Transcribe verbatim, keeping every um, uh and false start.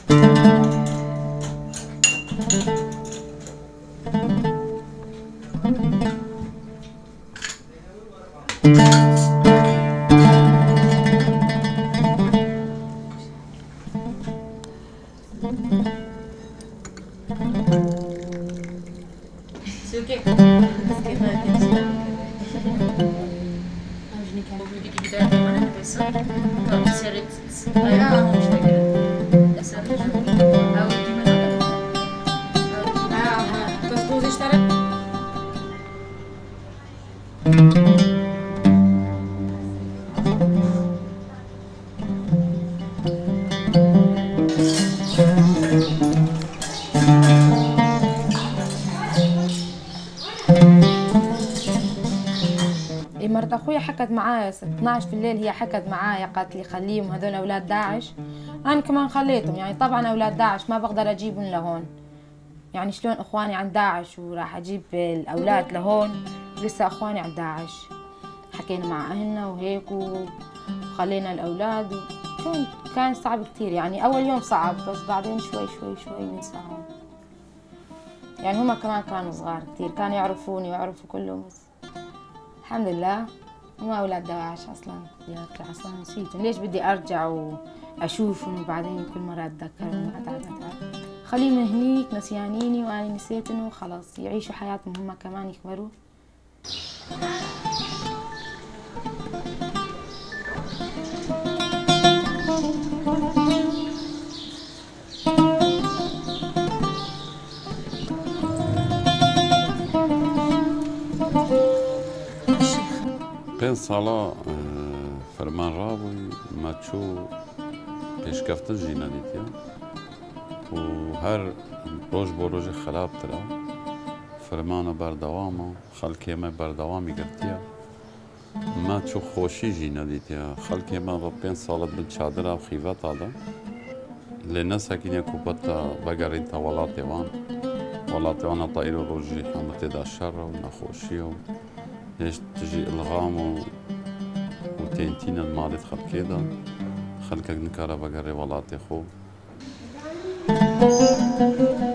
مرت اخوي حكت معايا اثنعش في الليل، هي حكت معايا قالت لي خليهم هذول اولاد داعش. انا كمان خليتهم، يعني طبعا اولاد داعش ما بقدر اجيبهم لهون، يعني شلون اخواني عند داعش وراح اجيب الاولاد لهون ولسه اخواني عند داعش. حكينا مع اهلنا وهيك وخلينا الاولاد و... كان صعب كثير، يعني اول يوم صعب بس بعدين شوي شوي شوي ننساهم. يعني هما كمان كانوا صغار كثير، كانوا يعرفوني ويعرفوا كلهم، بس الحمد لله هم أولاد داعش أصلاً. يا أخي أصلاً نسيتهم، ليش بدي أرجع وأشوفهم وبعدين كل مرة أتذكرهم وأتعب. خليهم هنيك نسيانيني وأنا نسيتهم وخلاص، يعيشوا حياتهم هم كمان يكبروا. پنج سالا فرمان رابوی ما چو پیشکفته جینا دیتیا و هر روز با روز خراب ترا فرمان بردوام خلقی ما بردوامی گرتیا ما چو خوشی جینا دیتیا خلقی ما با پنج سالت بن چادر و خیفت آده لناس هكين كوبتا بقرين تولاتي وان ولاتي وانا طائر روجي حمتي دا الشر ونخوشي ليش تجي الغام وتنتين الماضي خلق كده خلقك نكارا بقري ولاتي خو